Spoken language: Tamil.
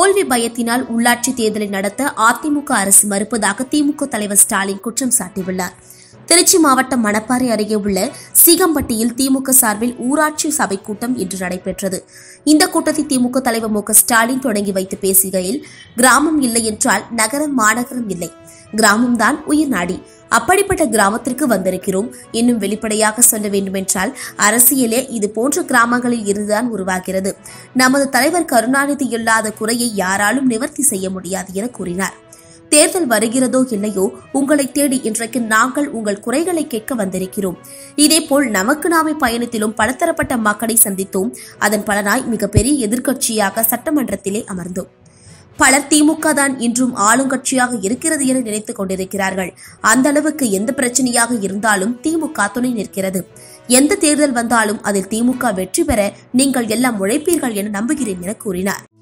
தோல்வி பயத்தினால் உள்ளாட்சி தேர்தலை நடத்த அதிமுக அரசு மறுப்பதாக திமுக தலைவர் ஸ்டாலின் குற்றம் சாட்டியுள்ளார். திருச்சி மாவட்டம் மணப்பாறை அருகே உள்ள சீகம்பட்டியில் திமுக சார்பில் ஊராட்சி சபை கூட்டம் இன்று நடைபெற்றது. இந்த கூட்டத்தை திமுக தலைவர் மு க ஸ்டாலின் தொடங்கி வைத்து பேசுகையில், கிராமம் இல்லை என்றால் நகரம் மாநகரம் இல்லை, கிராமம்தான் உயிர் நாடி, அப்படிப்பட்ட கிராமத்திற்கு வந்திருக்கிறோம். இன்னும் வெளிப்படையாக சொல்ல வேண்டுமென்றால் அரசியலே இது போன்ற கிராமங்களில் இருந்துதான் உருவாகிறது. நமது தலைவர் கருணாநிதி இல்லாத குறையை யாராலும் நிவர்த்தி செய்ய முடியாது என கூறினார். தேர்தல் வருகிறதோ இல்லையோ, உங்களை தேடி இன்றைக்கு நாங்கள் உங்கள் குறைகளை கேட்க வந்திருக்கிறோம். இதேபோல் நமக்கு நாமே பயணத்திலும் பலதரப்பட்ட மக்களை சந்தித்தோம். அதன் பலனாய் மிகப்பெரிய எதிர்க்கட்சியாக சட்டமன்றத்திலே அமர்ந்தோம். பலர் திமுக தான் இன்றும் ஆளுங்கட்சியாக இருக்கிறது என நினைத்துக் கொண்டிருக்கிறார்கள். அந்த அளவுக்கு எந்த பிரச்சனையாக இருந்தாலும் திமுக துணை நிற்கிறது. எந்த தேர்தல் வந்தாலும் அதில் திமுக வெற்றி பெற நீங்கள் எல்லாம் உழைப்பீர்கள் என நம்புகிறேன் என கூறினார்.